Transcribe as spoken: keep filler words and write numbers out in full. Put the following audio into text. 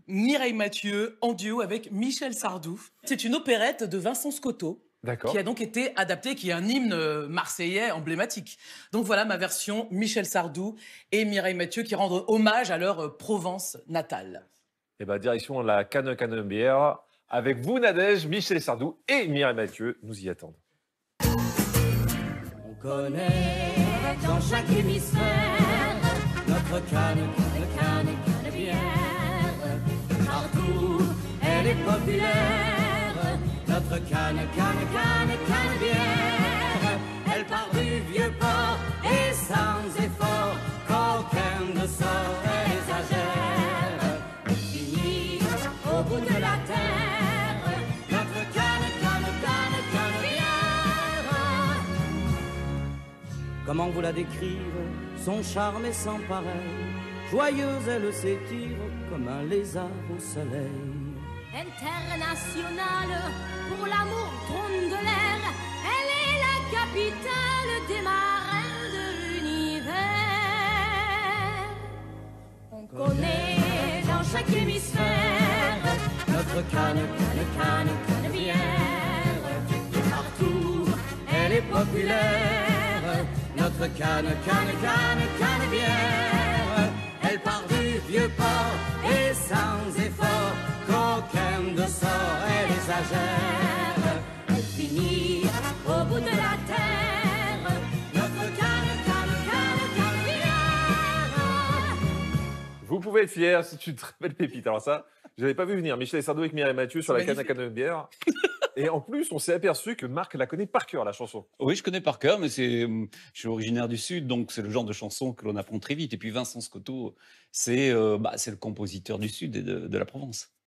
Mireille Mathieu en duo avec Michel Sardou. C'est une opérette de Vincent Scotto D'accord. qui a donc été adaptée, qui est un hymne euh, marseillais emblématique. Donc voilà ma version Michel Sardou et Mireille Mathieu qui rendent hommage à leur euh, Provence natale. Et ben direction la Cannes Canebière. Avec vous, Nadège, Michel Sardou et Mireille Mathieu nous y attendent. On connaît dans chaque hémisphère notre canne, canne, canne, cannebière. Partout, elle est populaire. Notre canne, canne, canne, cannebière. Elle part du vieux port et sans effort, qu'aucun ne sort et exagère. Elle finit au bout de la terre. Notre canne, canne, canne, cannebière. Comment vous la décrire? Son charme est sans pareil. Joyeuse, elle s'étire comme un lézard au soleil. Internationale pour l'amour trône de l'air, elle est la capitale des marins de l'univers. On connaît dans chaque hémisphère Notre canne, canne, canne, cannebière. Partout, elle est populaire. Notre canne, canne, canne, cannebière. Elle part du vieux port et sans effort, qu'aucun ne sort, elle exagère. Elle finit au bout de la terre. Notre canne, canne, canne, cannebière. Vous pouvez être fiers, c'est une très belle pépite. Alors ça, je n'avais pas vu venir. Michel Sardou avec Mireille Mathieu sur la Cannes Magnifique. Canebière. Et en plus, on s'est aperçu que Marc la connaît par cœur, la chanson. Oui, je connais par cœur, mais c'est, hum, je suis originaire du Sud, donc c'est le genre de chanson que l'on apprend très vite. Et puis Vincent Scotto, c'est euh, bah, c'est le compositeur du Sud et de, de la Provence.